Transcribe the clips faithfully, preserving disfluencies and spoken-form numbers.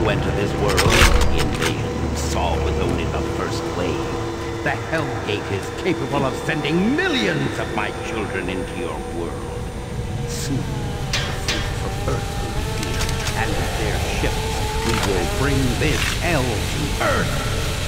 to enter this world. The invasion you saw was only the first wave. The Hellgate is capable of sending millions of my children into your world. Soon, the fruits of Earth will be here, and with their ships, we will bring this hell to Earth.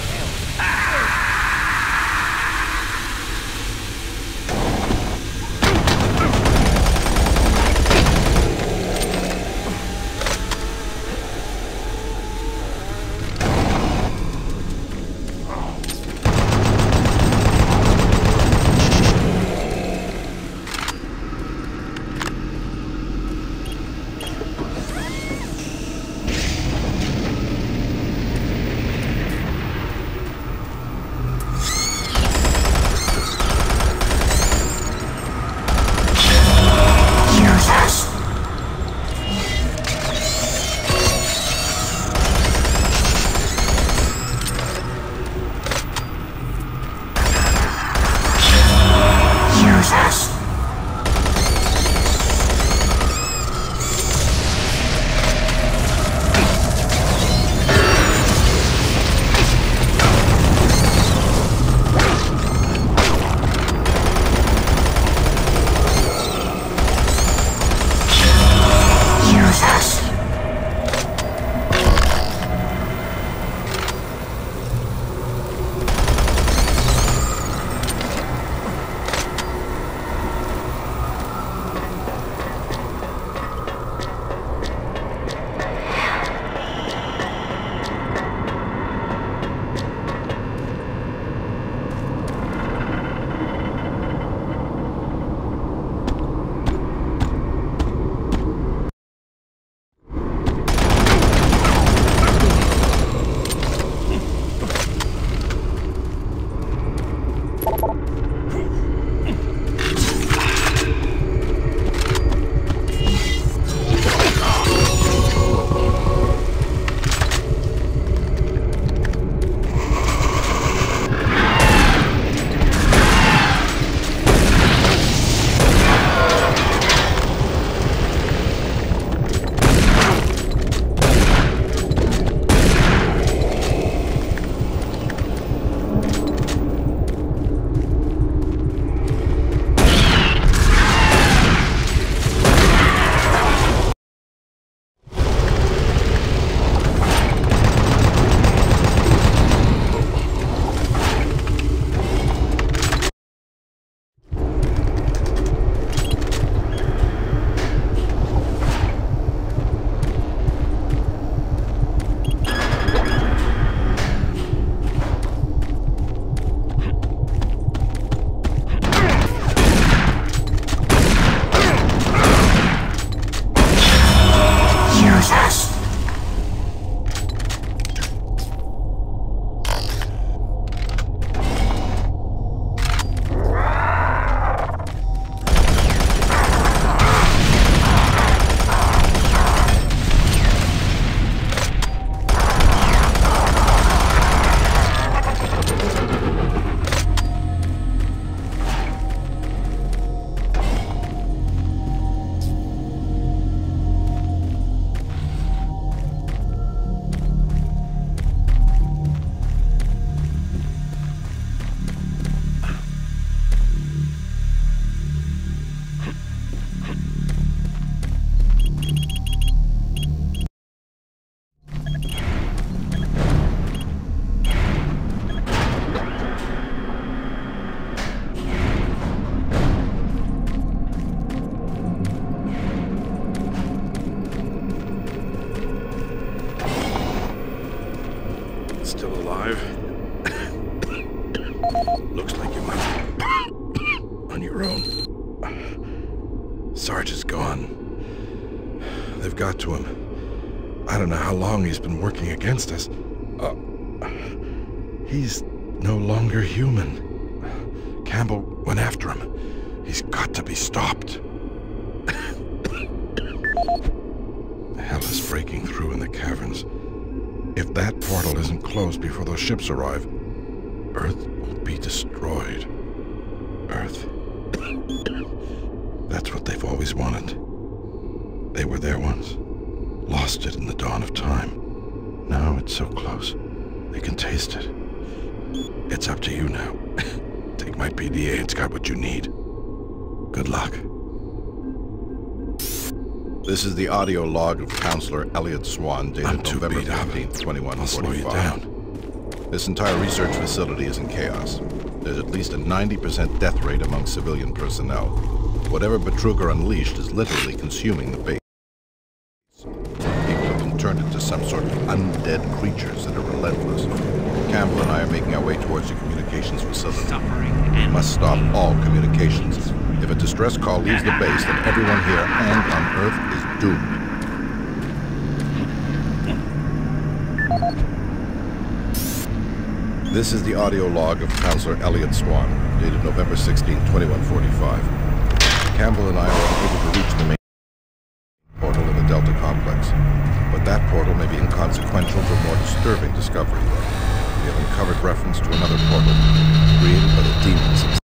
Looks like you might be on your own. Sarge is gone. They've got to him. I don't know how long he's been working against us. Uh, he's no longer human. Campbell went after him. He's got to be stopped. Hell is breaking through in the caverns. If that portal isn't closed before those ships arrive, Earth will be destroyed. Earth. That's what they've always wanted. They were there once, lost it in the dawn of time. No, it's so close. They can taste it. It's up to you now. Take my P D A, it's got what you need. Good luck. This is the audio log of Counselor Elliot Swan, dated I'm too November beat up. fifteenth, twenty-one I'll slow you forty-five. down. This entire research facility is in chaos. There's at least a ninety percent death rate among civilian personnel. Whatever Betruger unleashed is literally consuming the base. People have been turned into some sort of undead creatures that are relentless. Campbell and I are making our way towards the communications facility. Suffering We and must stop all communications. If a distress call leaves the base, then everyone here and on Earth is doomed. This is the audio log of Counselor Elliot Swan, dated November sixteenth, twenty-one forty-five. Campbell and I are unable to reach the main portal in the Delta Complex, but that portal may be inconsequential to a more disturbing discovery. We have uncovered reference to another portal, created by the demons